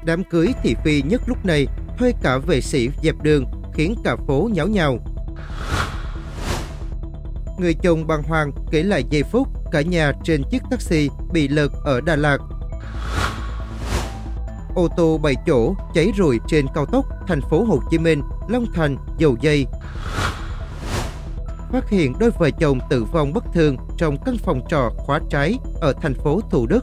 Đám cưới thị phi nhất lúc này, thuê cả vệ sĩ dẹp đường, khiến cả phố nháo nhào. Người chồng bàng hoàng kể lại giây phút cả nhà trên chiếc taxi bị lật ở Đà Lạt. Ô tô 7 chỗ cháy rụi trên cao tốc thành phố Hồ Chí Minh, Long Thành, Dầu Giây. Phát hiện đôi vợ chồng tử vong bất thường trong căn phòng trọ khóa trái ở thành phố Thủ Đức.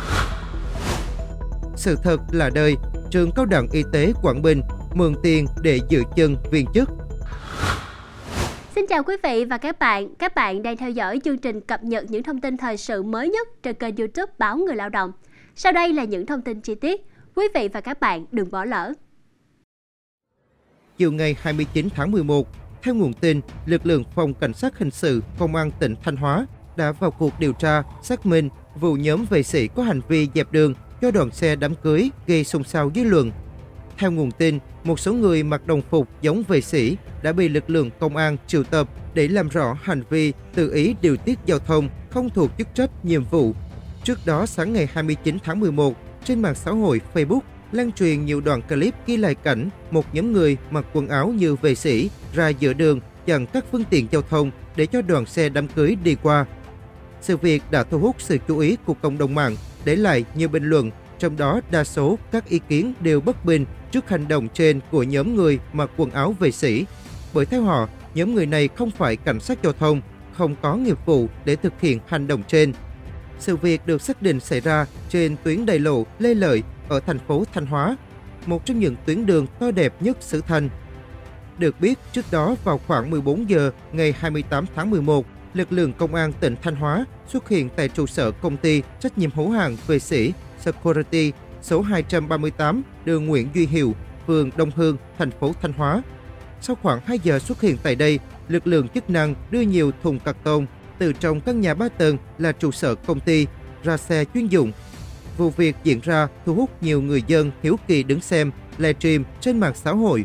Sự thật là đời, trường Cao đẳng Y tế Quảng Bình mượn tiền để giữ chân viên chức. Xin chào quý vị và các bạn đang theo dõi chương trình cập nhật những thông tin thời sự mới nhất trên kênh YouTube Báo Người Lao động. Sau đây là những thông tin chi tiết, quý vị và các bạn đừng bỏ lỡ. Chiều ngày 29 tháng 11, theo nguồn tin, lực lượng Phòng Cảnh sát Hình sự Công an tỉnh Thanh Hóa đã vào cuộc điều tra, xác minh vụ nhóm vệ sĩ có hành vi dẹp đường cho đoàn xe đám cưới gây xôn xao dư luận. Theo nguồn tin, một số người mặc đồng phục giống vệ sĩ đã bị lực lượng công an triệu tập để làm rõ hành vi tự ý điều tiết giao thông không thuộc chức trách nhiệm vụ. Trước đó, sáng ngày 29 tháng 11, trên mạng xã hội Facebook lan truyền nhiều đoạn clip ghi lại cảnh một nhóm người mặc quần áo như vệ sĩ ra giữa đường chặn các phương tiện giao thông để cho đoàn xe đám cưới đi qua. Sự việc đã thu hút sự chú ý của cộng đồng mạng, để lại nhiều bình luận, trong đó đa số các ý kiến đều bất bình trước hành động trên của nhóm người mặc quần áo vệ sĩ. Bởi theo họ, nhóm người này không phải cảnh sát giao thông, không có nghiệp vụ để thực hiện hành động trên. Sự việc được xác định xảy ra trên tuyến đại lộ Lê Lợi ở thành phố Thanh Hóa, một trong những tuyến đường to đẹp nhất xứ Thanh. Được biết, trước đó vào khoảng 14 giờ ngày 28 tháng 11, lực lượng công an tỉnh Thanh Hóa xuất hiện tại trụ sở công ty trách nhiệm hữu hạn vệ sĩ Security số 238 đường Nguyễn Duy Hiệu, phường Đông Hương, thành phố Thanh Hóa. Sau khoảng 2 giờ xuất hiện tại đây, lực lượng chức năng đưa nhiều thùng cạc tông từ trong căn nhà 3 tầng là trụ sở công ty ra xe chuyên dụng. Vụ việc diễn ra thu hút nhiều người dân hiếu kỳ đứng xem livestream trên mạng xã hội.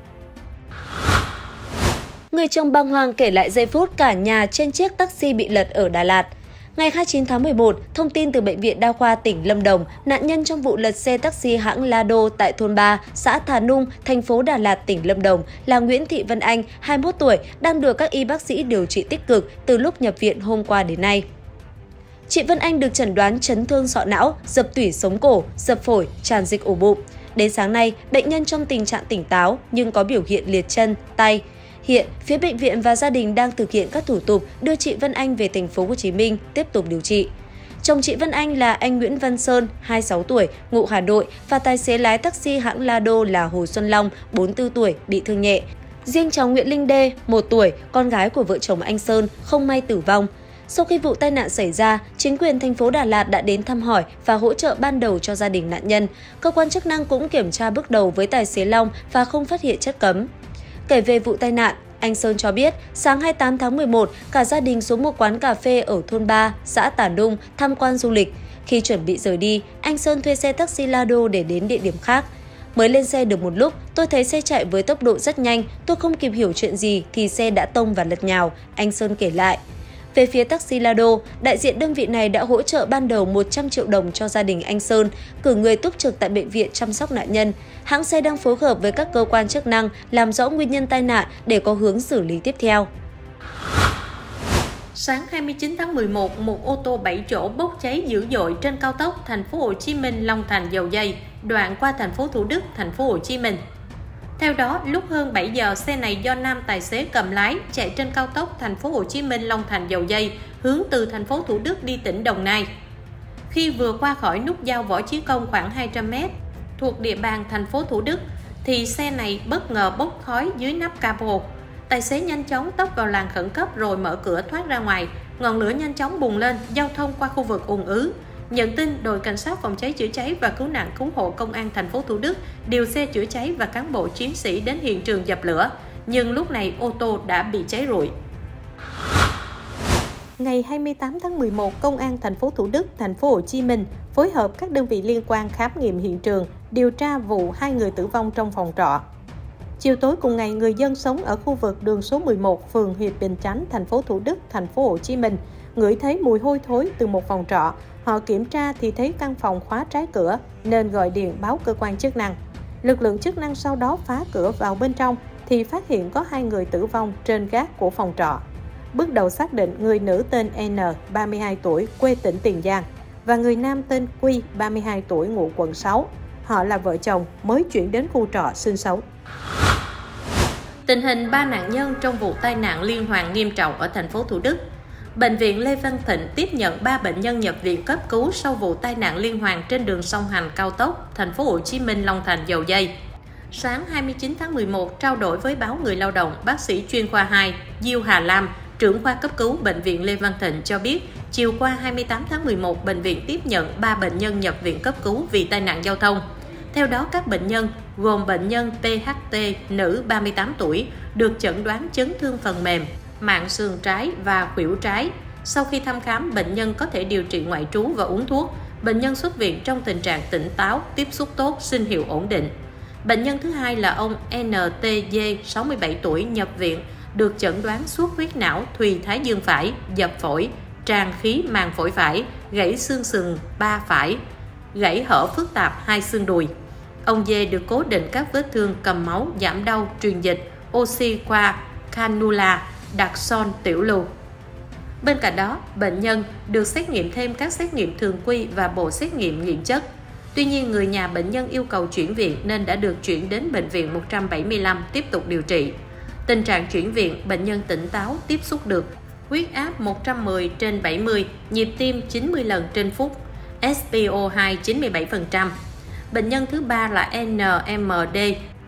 Người chồng bàng hoàng kể lại giây phút cả nhà trên chiếc taxi bị lật ở Đà Lạt. Ngày 29 tháng 11, thông tin từ Bệnh viện Đa khoa tỉnh Lâm Đồng, nạn nhân trong vụ lật xe taxi hãng Lado tại thôn 3, xã Thà Nung, thành phố Đà Lạt, tỉnh Lâm Đồng là Nguyễn Thị Vân Anh, 21 tuổi, đang được các y bác sĩ điều trị tích cực từ lúc nhập viện hôm qua đến nay. Chị Vân Anh được chẩn đoán chấn thương sọ não, dập tủy sống cổ, dập phổi, tràn dịch ổ bụng. Đến sáng nay, bệnh nhân trong tình trạng tỉnh táo nhưng có biểu hiện liệt chân, tay. Hiện, phía bệnh viện và gia đình đang thực hiện các thủ tục đưa chị Vân Anh về thành phố Hồ Chí Minh tiếp tục điều trị. Chồng chị Vân Anh là anh Nguyễn Văn Sơn, 26 tuổi, ngụ Hà Nội và tài xế lái taxi hãng Lado là Hồ Xuân Long, 44 tuổi, bị thương nhẹ. Riêng cháu Nguyễn Linh Đê, 1 tuổi, con gái của vợ chồng anh Sơn, không may tử vong. Sau khi vụ tai nạn xảy ra, chính quyền thành phố Đà Lạt đã đến thăm hỏi và hỗ trợ ban đầu cho gia đình nạn nhân. Cơ quan chức năng cũng kiểm tra bước đầu với tài xế Long và không phát hiện chất cấm. Kể về vụ tai nạn, anh Sơn cho biết sáng 28 tháng 11, cả gia đình xuống một quán cà phê ở thôn 3, xã Tà Nung tham quan du lịch. Khi chuẩn bị rời đi, anh Sơn thuê xe taxi Lado để đến địa điểm khác. Mới lên xe được một lúc, tôi thấy xe chạy với tốc độ rất nhanh, tôi không kịp hiểu chuyện gì thì xe đã tông và lật nhào, anh Sơn kể lại. Về phía taxi Lado, đại diện đơn vị này đã hỗ trợ ban đầu 100 triệu đồng cho gia đình anh Sơn, cử người túc trực tại bệnh viện chăm sóc nạn nhân. Hãng xe đang phối hợp với các cơ quan chức năng làm rõ nguyên nhân tai nạn để có hướng xử lý tiếp theo. Sáng 29 tháng 11, một ô tô 7 chỗ bốc cháy dữ dội trên cao tốc thành phố Hồ Chí Minh Long Thành Dầu Giây, đoạn qua thành phố Thủ Đức, thành phố Hồ Chí Minh. Theo đó, lúc hơn 7 giờ, xe này do nam tài xế cầm lái chạy trên cao tốc thành phố Hồ Chí Minh Long Thành Dầu Giây, hướng từ thành phố Thủ Đức đi tỉnh Đồng Nai. Khi vừa qua khỏi nút giao Võ Chí Công khoảng 200 m thuộc địa bàn thành phố Thủ Đức thì xe này bất ngờ bốc khói dưới nắp capo. Tài xế nhanh chóng tấp vào làn khẩn cấp rồi mở cửa thoát ra ngoài. Ngọn lửa nhanh chóng bùng lên, giao thông qua khu vực ùn ứ. Nhận tin, đội cảnh sát phòng cháy chữa cháy và cứu nạn cứu hộ công an thành phố Thủ Đức điều xe chữa cháy và cán bộ chiến sĩ đến hiện trường dập lửa, nhưng lúc này ô tô đã bị cháy rụi. Ngày 28 tháng 11, công an thành phố Thủ Đức, thành phố Hồ Chí Minh phối hợp các đơn vị liên quan khám nghiệm hiện trường, điều tra vụ 2 người tử vong trong phòng trọ. Chiều tối cùng ngày, người dân sống ở khu vực đường số 11, phường Hiệp Bình Chánh, thành phố Thủ Đức, thành phố Hồ Chí Minh ngửi thấy mùi hôi thối từ một phòng trọ. Họ kiểm tra thì thấy căn phòng khóa trái cửa nên gọi điện báo cơ quan chức năng. Lực lượng chức năng sau đó phá cửa vào bên trong thì phát hiện có 2 người tử vong trên gác của phòng trọ. Bước đầu xác định người nữ tên N, 32 tuổi, quê tỉnh Tiền Giang và người nam tên Quy, 32 tuổi, ngụ quận 6. Họ là vợ chồng mới chuyển đến khu trọ sinh sống. Tình hình 3 nạn nhân trong vụ tai nạn liên hoàn nghiêm trọng ở thành phố Thủ Đức. Bệnh viện Lê Văn Thịnh tiếp nhận 3 bệnh nhân nhập viện cấp cứu sau vụ tai nạn liên hoàn trên đường song hành cao tốc thành phố Hồ Chí Minh Long Thành Dầu Giây. Sáng 29 tháng 11, trao đổi với báo Người Lao động, bác sĩ chuyên khoa 2 Diêu Hà Lam, trưởng khoa cấp cứu bệnh viện Lê Văn Thịnh cho biết, chiều qua 28 tháng 11, bệnh viện tiếp nhận 3 bệnh nhân nhập viện cấp cứu vì tai nạn giao thông. Theo đó, các bệnh nhân gồm bệnh nhân THT, nữ 38 tuổi, được chẩn đoán chấn thương phần mềm, mạn sườn trái và khuỷu trái. Sau khi thăm khám, bệnh nhân có thể điều trị ngoại trú và uống thuốc. Bệnh nhân xuất viện trong tình trạng tỉnh táo, tiếp xúc tốt, sinh hiệu ổn định. Bệnh nhân thứ hai là ông NTG, 67 tuổi, nhập viện, được chẩn đoán xuất huyết não, thùy thái dương phải, dập phổi, tràn khí màng phổi phải, gãy xương sườn 3 phải, gãy hở phức tạp 2 xương đùi. Ông Dê được cố định các vết thương cầm máu, giảm đau, truyền dịch, oxy qua cannula, đặt son tiểu lưu. Bên cạnh đó, bệnh nhân được xét nghiệm thêm các xét nghiệm thường quy và bộ xét nghiệm nghiện chất. Tuy nhiên, người nhà bệnh nhân yêu cầu chuyển viện nên đã được chuyển đến bệnh viện 175 tiếp tục điều trị. Tình trạng chuyển viện, bệnh nhân tỉnh táo, tiếp xúc được, huyết áp 110/70, nhịp tim 90 lần trên phút, SpO2 97%. Bệnh nhân thứ ba là NMD,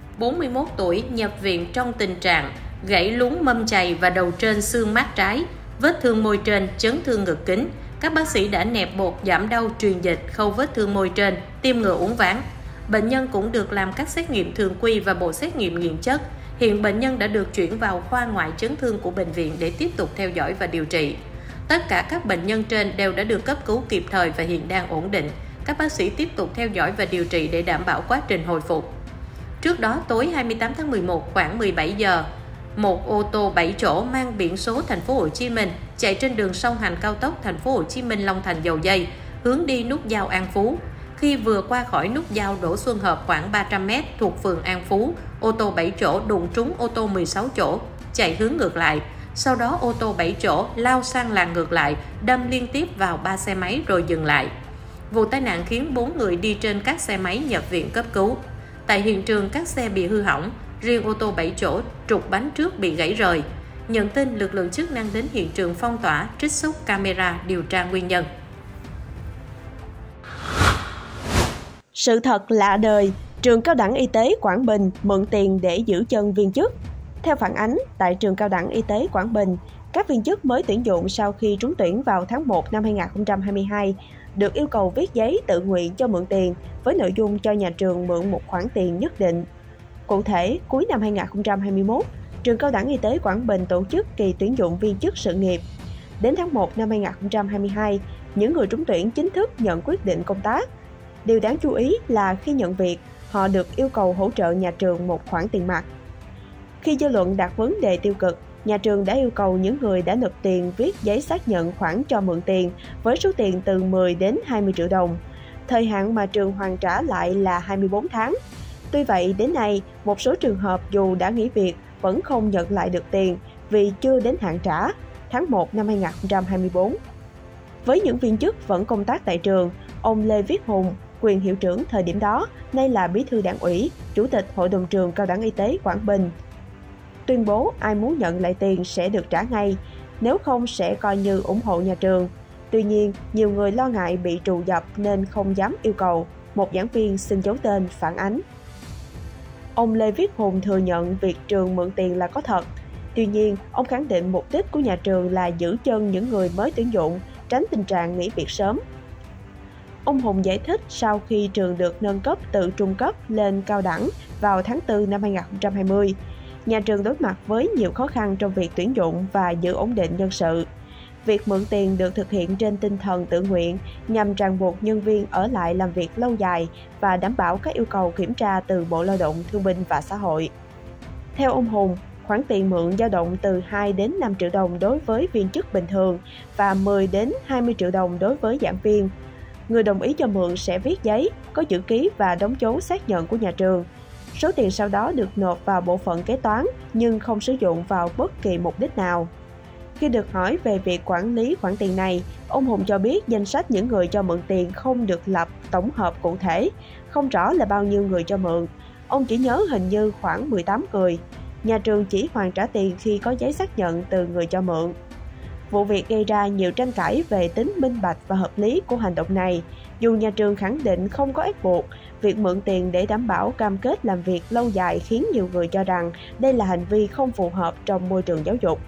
41 tuổi, nhập viện trong tình trạng gãy lún mâm chày và đầu trên xương mát trái, vết thương môi trên, chấn thương ngực kính. Các bác sĩ đã nẹp bột giảm đau, truyền dịch, khâu vết thương môi trên, tiêm ngừa uốn ván. Bệnh nhân cũng được làm các xét nghiệm thường quy và bộ xét nghiệm nghiện chất. Hiện bệnh nhân đã được chuyển vào khoa ngoại chấn thương của bệnh viện để tiếp tục theo dõi và điều trị. Tất cả các bệnh nhân trên đều đã được cấp cứu kịp thời và hiện đang ổn định. Các bác sĩ tiếp tục theo dõi và điều trị để đảm bảo quá trình hồi phục. Trước đó, tối 28 tháng 11 khoảng 17 giờ, một ô tô 7 chỗ mang biển số thành phố Hồ Chí Minh chạy trên đường song hành cao tốc thành phố Hồ Chí Minh Long Thành Dầu Giây, hướng đi nút giao An Phú. Khi vừa qua khỏi nút giao Đỗ Xuân Hợp khoảng 300 m thuộc phường An Phú, ô tô 7 chỗ đụng trúng ô tô 16 chỗ chạy hướng ngược lại. Sau đó ô tô 7 chỗ lao sang làn ngược lại, đâm liên tiếp vào 3 xe máy rồi dừng lại. Vụ tai nạn khiến 4 người đi trên các xe máy nhập viện cấp cứu. Tại hiện trường, các xe bị hư hỏng, riêng ô tô 7 chỗ trục bánh trước bị gãy rời. Nhận tin, lực lượng chức năng đến hiện trường phong tỏa, trích xuất camera điều tra nguyên nhân. Sự thật lạ đời, trường Cao đẳng Y tế Quảng Bình mượn tiền để giữ chân viên chức. Theo phản ánh, tại trường Cao đẳng Y tế Quảng Bình, các viên chức mới tuyển dụng sau khi trúng tuyển vào tháng 1 năm 2022 được yêu cầu viết giấy tự nguyện cho mượn tiền với nội dung cho nhà trường mượn một khoản tiền nhất định. Cụ thể, cuối năm 2021, trường Cao đẳng Y tế Quảng Bình tổ chức kỳ tuyển dụng viên chức sự nghiệp. Đến tháng 1 năm 2022, những người trúng tuyển chính thức nhận quyết định công tác. Điều đáng chú ý là khi nhận việc, họ được yêu cầu hỗ trợ nhà trường một khoản tiền mặt. Khi dư luận đặt vấn đề tiêu cực, nhà trường đã yêu cầu những người đã nộp tiền viết giấy xác nhận khoản cho mượn tiền với số tiền từ 10 đến 20 triệu đồng. Thời hạn mà trường hoàn trả lại là 24 tháng. Tuy vậy, đến nay, một số trường hợp dù đã nghỉ việc vẫn không nhận lại được tiền vì chưa đến hạn trả, tháng 1 năm 2024. Với những viên chức vẫn công tác tại trường, ông Lê Viết Hùng, quyền hiệu trưởng thời điểm đó, nay là bí thư đảng ủy, chủ tịch Hội đồng trường Cao đẳng Y tế Quảng Bình, tuyên bố ai muốn nhận lại tiền sẽ được trả ngay, nếu không sẽ coi như ủng hộ nhà trường. Tuy nhiên, nhiều người lo ngại bị trù dập nên không dám yêu cầu, một giảng viên xin giấu tên phản ánh. Ông Lê Viết Hùng thừa nhận việc trường mượn tiền là có thật. Tuy nhiên, ông khẳng định mục đích của nhà trường là giữ chân những người mới tuyển dụng, tránh tình trạng nghỉ việc sớm. Ông Hùng giải thích sau khi trường được nâng cấp từ trung cấp lên cao đẳng vào tháng 4 năm 2020, nhà trường đối mặt với nhiều khó khăn trong việc tuyển dụng và giữ ổn định nhân sự. Việc mượn tiền được thực hiện trên tinh thần tự nguyện nhằm ràng buộc nhân viên ở lại làm việc lâu dài và đảm bảo các yêu cầu kiểm tra từ Bộ Lao động Thương binh và Xã hội. Theo ông Hùng, khoản tiền mượn dao động từ 2 đến 5 triệu đồng đối với viên chức bình thường và 10 đến 20 triệu đồng đối với giảng viên. Người đồng ý cho mượn sẽ viết giấy, có chữ ký và đóng dấu xác nhận của nhà trường. Số tiền sau đó được nộp vào bộ phận kế toán nhưng không sử dụng vào bất kỳ mục đích nào. Khi được hỏi về việc quản lý khoản tiền này, ông Hùng cho biết danh sách những người cho mượn tiền không được lập tổng hợp cụ thể, không rõ là bao nhiêu người cho mượn. Ông chỉ nhớ hình như khoảng 18 người. Nhà trường chỉ hoàn trả tiền khi có giấy xác nhận từ người cho mượn. Vụ việc gây ra nhiều tranh cãi về tính minh bạch và hợp lý của hành động này. Dù nhà trường khẳng định không có ép buộc, việc mượn tiền để đảm bảo cam kết làm việc lâu dài khiến nhiều người cho rằng đây là hành vi không phù hợp trong môi trường giáo dục.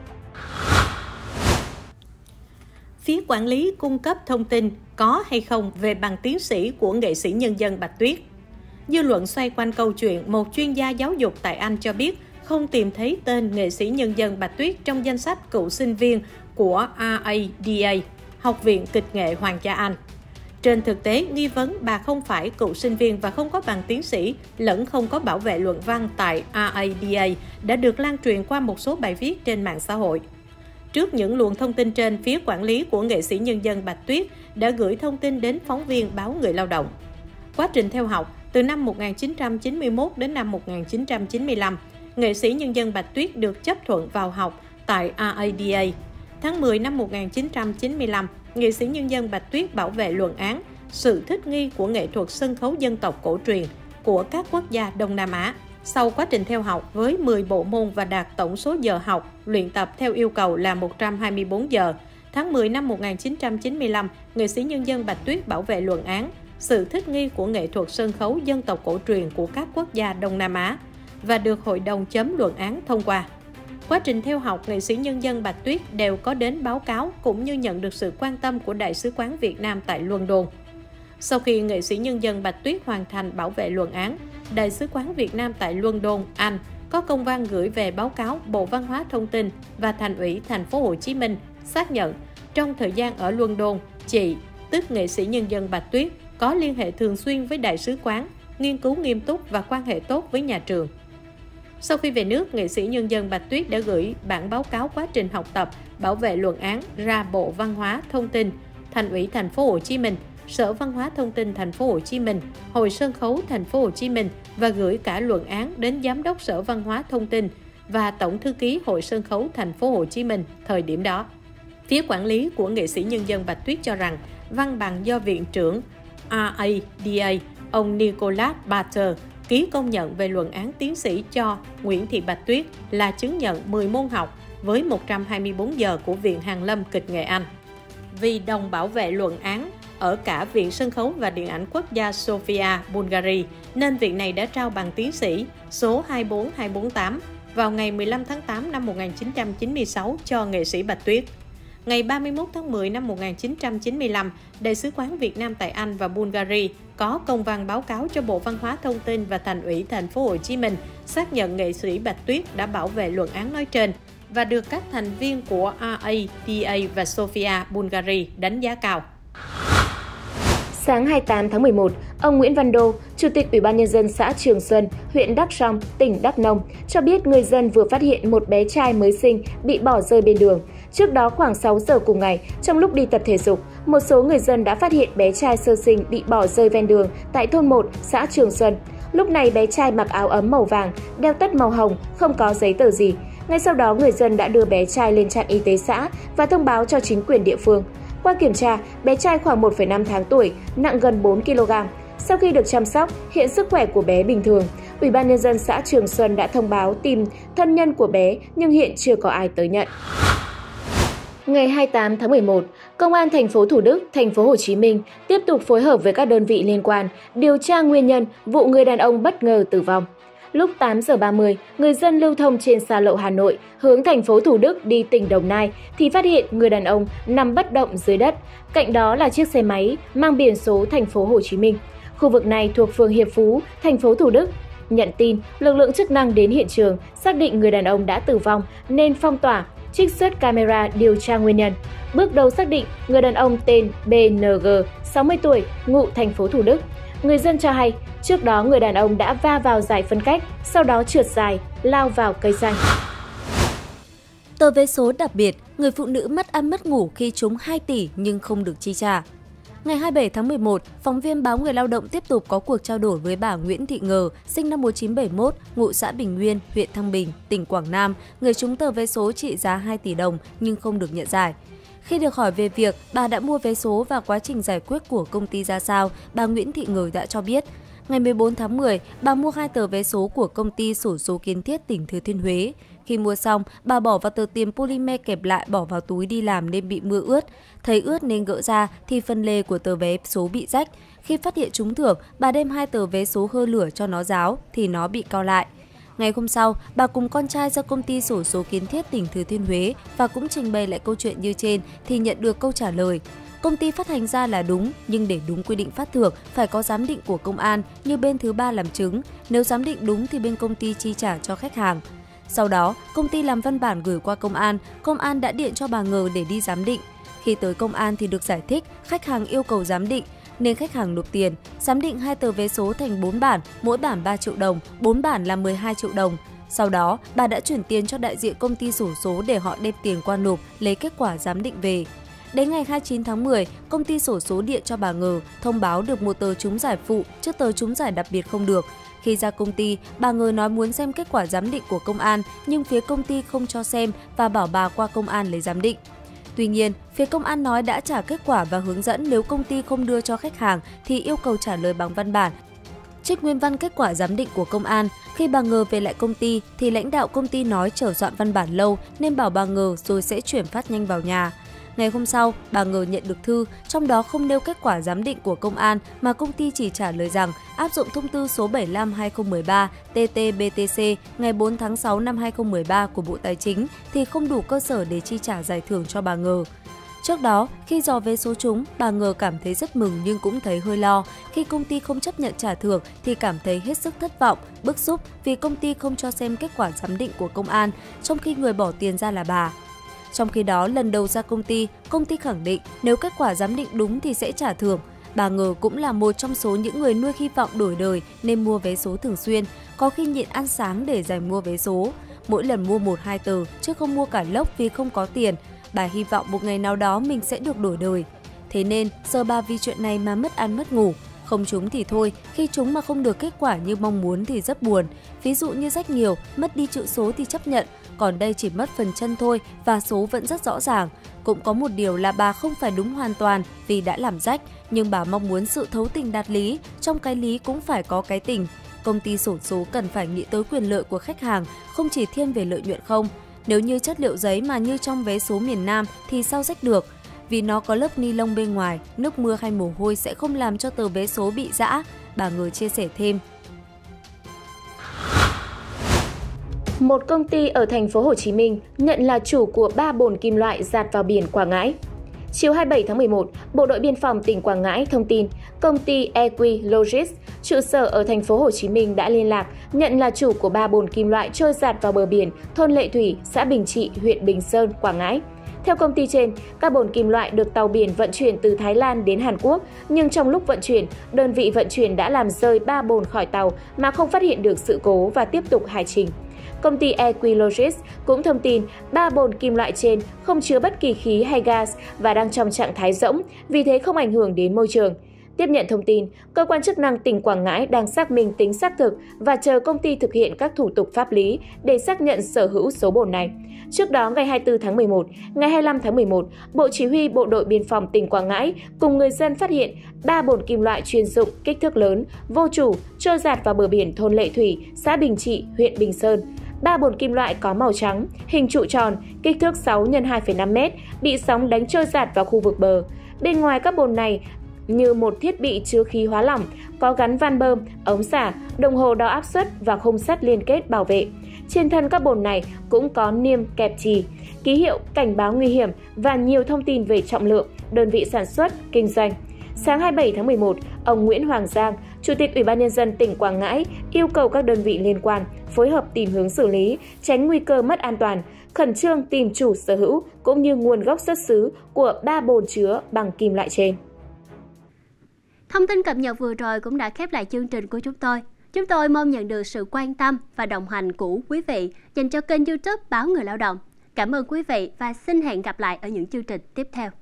Phía quản lý cung cấp thông tin có hay không về bằng tiến sĩ của nghệ sĩ nhân dân Bạch Tuyết. Dư luận xoay quanh câu chuyện một chuyên gia giáo dục tại Anh cho biết không tìm thấy tên nghệ sĩ nhân dân Bạch Tuyết trong danh sách cựu sinh viên của RADA, Học viện Kịch nghệ Hoàng gia Anh. Trên thực tế, nghi vấn bà không phải cựu sinh viên và không có bằng tiến sĩ, lẫn không có bảo vệ luận văn tại RADA đã được lan truyền qua một số bài viết trên mạng xã hội. Trước những luồng thông tin trên, phía quản lý của nghệ sĩ nhân dân Bạch Tuyết đã gửi thông tin đến phóng viên báo Người Lao động. Quá trình theo học, từ năm 1991 đến năm 1995, nghệ sĩ nhân dân Bạch Tuyết được chấp thuận vào học tại RADA. Tháng 10 năm 1995, nghệ sĩ nhân dân Bạch Tuyết bảo vệ luận án sự thích nghi của nghệ thuật sân khấu dân tộc cổ truyền của các quốc gia Đông Nam Á. Sau quá trình theo học với 10 bộ môn và đạt tổng số giờ học, luyện tập theo yêu cầu là 124 giờ, tháng 10 năm 1995, nghệ sĩ nhân dân Bạch Tuyết bảo vệ luận án sự thích nghi của nghệ thuật sân khấu dân tộc cổ truyền của các quốc gia Đông Nam Á và được Hội đồng chấm luận án thông qua. Quá trình theo học, nghệ sĩ nhân dân Bạch Tuyết đều có đến báo cáo cũng như nhận được sự quan tâm của Đại sứ quán Việt Nam tại London. Sau khi nghệ sĩ nhân dân Bạch Tuyết hoàn thành bảo vệ luận án, Đại sứ quán Việt Nam tại London, Anh có công văn gửi về báo cáo Bộ Văn hóa Thông tin và Thành ủy Thành phố Hồ Chí Minh xác nhận trong thời gian ở London, chị, tức nghệ sĩ nhân dân Bạch Tuyết, có liên hệ thường xuyên với Đại sứ quán, nghiên cứu nghiêm túc và quan hệ tốt với nhà trường. Sau khi về nước, nghệ sĩ nhân dân Bạch Tuyết đã gửi bản báo cáo quá trình học tập, bảo vệ luận án ra Bộ Văn hóa Thông tin, Thành ủy Thành phố Hồ Chí Minh, Sở Văn hóa Thông tin Thành phố Hồ Chí Minh, Hội Sân khấu Thành phố Hồ Chí Minh và gửi cả luận án đến Giám đốc Sở Văn hóa Thông tin và Tổng thư ký Hội Sân khấu Thành phố Hồ Chí Minh thời điểm đó. Phía quản lý của nghệ sĩ nhân dân Bạch Tuyết cho rằng văn bằng do Viện trưởng RADA, ông Nicholas Barter, ký công nhận về luận án tiến sĩ cho Nguyễn Thị Bạch Tuyết là chứng nhận 10 môn học với 124 giờ của Viện Hàn Lâm Kịch nghệ Anh. Vì đồng bảo vệ luận án ở cả Viện Sân khấu và Điện ảnh Quốc gia Sofia, Bulgaria, nên viện này đã trao bằng tiến sĩ số 24248 vào ngày 15 tháng 8 năm 1996 cho nghệ sĩ Bạch Tuyết. Ngày 31 tháng 10 năm 1995, Đại sứ quán Việt Nam tại Anh và Bulgaria có công văn báo cáo cho Bộ Văn hóa Thông tin và Thành ủy Thành phố Hồ Chí Minh xác nhận nghệ sĩ Bạch Tuyết đã bảo vệ luận án nói trên và được các thành viên của RADA và Sofia, Bulgaria đánh giá cao. Sáng 28 tháng 11, ông Nguyễn Văn Đô, Chủ tịch Ủy ban Nhân dân xã Trường Xuân, huyện Đắk Song, tỉnh Đắk Nông, cho biết người dân vừa phát hiện một bé trai mới sinh bị bỏ rơi bên đường. Trước đó khoảng 6 giờ cùng ngày, trong lúc đi tập thể dục, một số người dân đã phát hiện bé trai sơ sinh bị bỏ rơi ven đường tại thôn 1, xã Trường Xuân. Lúc này bé trai mặc áo ấm màu vàng, đeo tất màu hồng, không có giấy tờ gì. Ngay sau đó, người dân đã đưa bé trai lên trạm y tế xã và thông báo cho chính quyền địa phương. Qua kiểm tra, bé trai khoảng 1,5 tháng tuổi, nặng gần 4 kg. Sau khi được chăm sóc, hiện sức khỏe của bé bình thường. Ủy ban Nhân dân xã Trường Xuân đã thông báo tìm thân nhân của bé nhưng hiện chưa có ai tới nhận. Ngày 28 tháng 11, Công an thành phố Thủ Đức, thành phố Hồ Chí Minh tiếp tục phối hợp với các đơn vị liên quan điều tra nguyên nhân vụ người đàn ông bất ngờ tử vong. Lúc 8 giờ 30, người dân lưu thông trên xa lộ Hà Nội hướng thành phố Thủ Đức đi tỉnh Đồng Nai thì phát hiện người đàn ông nằm bất động dưới đất. Cạnh đó là chiếc xe máy mang biển số thành phố Hồ Chí Minh. Khu vực này thuộc phường Hiệp Phú, thành phố Thủ Đức. Nhận tin, lực lượng chức năng đến hiện trường xác định người đàn ông đã tử vong nên phong tỏa, trích xuất camera điều tra nguyên nhân. Bước đầu xác định người đàn ông tên BNG, 60 tuổi, ngụ thành phố Thủ Đức. Người dân cho hay, trước đó người đàn ông đã va vào dải phân cách, sau đó trượt dài, lao vào cây xanh. Tờ vé số đặc biệt, người phụ nữ mất ăn mất ngủ khi trúng 2 tỷ nhưng không được chi trả. Ngày 27 tháng 11, phóng viên báo Người Lao động tiếp tục có cuộc trao đổi với bà Nguyễn Thị Ngờ, sinh năm 1971, ngụ xã Bình Nguyên, huyện Thăng Bình, tỉnh Quảng Nam, người trúng tờ vé số trị giá 2 tỷ đồng nhưng không được nhận giải. Khi được hỏi về việc bà đã mua vé số và quá trình giải quyết của công ty ra sao, bà Nguyễn Thị Ngờ đã cho biết, ngày 14 tháng 10, bà mua 2 tờ vé số của công ty xổ số Kiến Thiết tỉnh Thừa Thiên Huế. Khi mua xong, bà bỏ vào tờ tiền polymer kẹp lại bỏ vào túi đi làm nên bị mưa ướt. Thấy ướt nên gỡ ra thì phần lề của tờ vé số bị rách. Khi phát hiện trúng thưởng, bà đem 2 tờ vé số hơ lửa cho nó ráo thì nó bị cau lại. Ngày hôm sau, bà cùng con trai ra công ty xổ số Kiến Thiết tỉnh Thừa Thiên Huế và cũng trình bày lại câu chuyện như trên thì nhận được câu trả lời. Công ty phát hành ra là đúng, nhưng để đúng quy định phát thưởng phải có giám định của công an như bên thứ ba làm chứng. Nếu giám định đúng thì bên công ty chi trả cho khách hàng. Sau đó, công ty làm văn bản gửi qua công an đã điện cho bà Ngờ để đi giám định. Khi tới công an thì được giải thích, khách hàng yêu cầu giám định, nên khách hàng nộp tiền. Giám định 2 tờ vé số thành 4 bản, mỗi bản 3 triệu đồng, 4 bản là 12 triệu đồng. Sau đó, bà đã chuyển tiền cho đại diện công ty xổ số để họ đem tiền qua nộp, lấy kết quả giám định về. Đến ngày 29 tháng 10, công ty xổ số điện cho bà Ngờ thông báo được một tờ trúng giải phụ, chứ tờ trúng giải đặc biệt không được. Khi ra công ty, bà Ngờ nói muốn xem kết quả giám định của công an, nhưng phía công ty không cho xem và bảo bà qua công an lấy giám định. Tuy nhiên, phía công an nói đã trả kết quả và hướng dẫn nếu công ty không đưa cho khách hàng thì yêu cầu trả lời bằng văn bản. Trích nguyên văn kết quả giám định của công an, khi bà Ngờ về lại công ty thì lãnh đạo công ty nói chờ soạn văn bản lâu nên bảo bà Ngờ rồi sẽ chuyển phát nhanh vào nhà. Ngày hôm sau, bà Ngờ nhận được thư, trong đó không nêu kết quả giám định của công an mà công ty chỉ trả lời rằng áp dụng thông tư số 75/2013 TT-BTC ngày 4 tháng 6 năm 2013 của Bộ Tài chính thì không đủ cơ sở để chi trả giải thưởng cho bà Ngờ. Trước đó, khi dò vé số trúng, bà Ngờ cảm thấy rất mừng nhưng cũng thấy hơi lo. Khi công ty không chấp nhận trả thưởng thì cảm thấy hết sức thất vọng, bức xúc vì công ty không cho xem kết quả giám định của công an, trong khi người bỏ tiền ra là bà. Trong khi đó, lần đầu ra công ty khẳng định nếu kết quả giám định đúng thì sẽ trả thưởng. Bà Ngờ cũng là một trong số những người nuôi hy vọng đổi đời nên mua vé số thường xuyên, có khi nhịn ăn sáng để dành mua vé số. Mỗi lần mua 1-2 tờ, chứ không mua cả lốc vì không có tiền. Bà hy vọng một ngày nào đó mình sẽ được đổi đời. Thế nên, giờ bà vì chuyện này mà mất ăn mất ngủ. Không trúng thì thôi, khi trúng mà không được kết quả như mong muốn thì rất buồn. Ví dụ như rách nhiều, mất đi chữ số thì chấp nhận, còn đây chỉ mất phần chân thôi và số vẫn rất rõ ràng. Cũng có một điều là bà không phải đúng hoàn toàn vì đã làm rách, nhưng bà mong muốn sự thấu tình đạt lý, trong cái lý cũng phải có cái tình. Công ty xổ số cần phải nghĩ tới quyền lợi của khách hàng, không chỉ thiên về lợi nhuận không. Nếu như chất liệu giấy mà như trong vé số miền Nam thì sao rách được? Vì nó có lớp ni lông bên ngoài, nước mưa hay mồ hôi sẽ không làm cho tờ vé số bị rã, bà Ngờ chia sẻ thêm. Một công ty ở thành phố Hồ Chí Minh nhận là chủ của 3 bồn kim loại dạt vào biển Quảng Ngãi. Chiều 27 tháng 11, Bộ đội Biên phòng tỉnh Quảng Ngãi thông tin công ty EQ Logistics, trụ sở ở thành phố Hồ Chí Minh đã liên lạc nhận là chủ của 3 bồn kim loại trôi dạt vào bờ biển thôn Lệ Thủy, xã Bình Trị, huyện Bình Sơn, Quảng Ngãi. Theo công ty trên, các bồn kim loại được tàu biển vận chuyển từ Thái Lan đến Hàn Quốc, nhưng trong lúc vận chuyển, đơn vị vận chuyển đã làm rơi 3 bồn khỏi tàu mà không phát hiện được sự cố và tiếp tục hải trình. Công ty EQ Logistics cũng thông tin 3 bồn kim loại trên không chứa bất kỳ khí hay gas và đang trong trạng thái rỗng, vì thế không ảnh hưởng đến môi trường. Tiếp nhận thông tin, cơ quan chức năng tỉnh Quảng Ngãi đang xác minh tính xác thực và chờ công ty thực hiện các thủ tục pháp lý để xác nhận sở hữu số bồn này. Trước đó, ngày 24 tháng 11, ngày 25 tháng 11, Bộ Chỉ huy Bộ đội Biên phòng tỉnh Quảng Ngãi cùng người dân phát hiện 3 bồn kim loại chuyên dụng kích thước lớn, vô chủ, trôi dạt vào bờ biển thôn Lệ Thủy, xã Bình Trị, huyện Bình Sơn. 3 bồn kim loại có màu trắng, hình trụ tròn, kích thước 6 x 2,5 m, bị sóng đánh trôi dạt vào khu vực bờ. Bên ngoài các bồn này như một thiết bị chứa khí hóa lỏng, có gắn van bơm, ống xả, đồng hồ đo áp suất và khung sắt liên kết bảo vệ. Trên thân các bồn này cũng có niêm kẹp chì, ký hiệu cảnh báo nguy hiểm và nhiều thông tin về trọng lượng, đơn vị sản xuất, kinh doanh. Sáng 27 tháng 11, ông Nguyễn Hoàng Giang, Chủ tịch Ủy ban Nhân dân tỉnh Quảng Ngãi yêu cầu các đơn vị liên quan phối hợp tìm hướng xử lý, tránh nguy cơ mất an toàn, khẩn trương tìm chủ sở hữu cũng như nguồn gốc xuất xứ của 3 bồn chứa bằng kim loại trên. Thông tin cập nhật vừa rồi cũng đã khép lại chương trình của chúng tôi. Chúng tôi mong nhận được sự quan tâm và đồng hành của quý vị dành cho kênh YouTube Báo Người Lao động. Cảm ơn quý vị và xin hẹn gặp lại ở những chương trình tiếp theo.